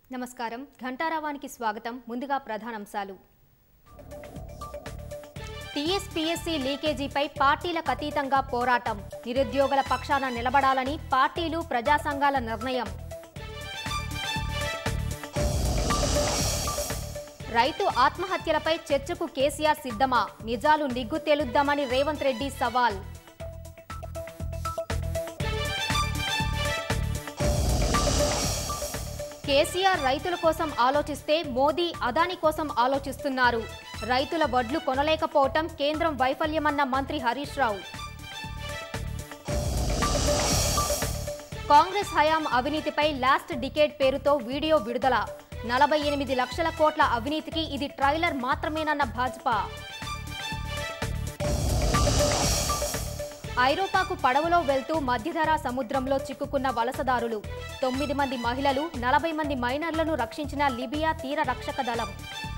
నమస్కారం ఘంటారావానికి స్వాగతం ముందుగా ప్రధానాంశాలు టీఎస్పీఎస్సీ లీకేజీపై పార్టీలకు అతీతంగా పోరాటం నిరుద్యోగుల పక్షాన నిలబడాలని పార్టీలు ప్రజా సంఘాల నిర్ణయం రైతు ఆత్మహత్యలపై చర్చకు కేసీఆర్ సిద్ధమా నిజాలు నిగ్గు తేలుద్దామని రేవంత్ రెడ్డి సవాల్ కేసీఆర్ రైతుల కోసం ఆలోచిస్తే మోదీ అదానీ కోసం ఆలోచిస్తున్నారు రైతుల వడ్లు కొనలేకపోవటం కేంద్రం వైఫల్యమన్న మంత్రి హరీష్ రావు కాంగ్రెస్ హయాం అవినీతిపై లాస్ట్ డికేడ్ పేరుతో వీడియో విడుదల 48 లక్షల కోట్ల అవినీతికి ఇది ట్రైలర్ మాత్రమేనన్న భాజపా ఐరోపాకు పడవలో వెళ్తూ మధ్యధరా సముద్రంలో చిక్కుకున్న వలసదారులు 9 మంది మహిళలు 40 మంది మైనర్లను రక్షించిన లిబియా తీర రక్షక దళం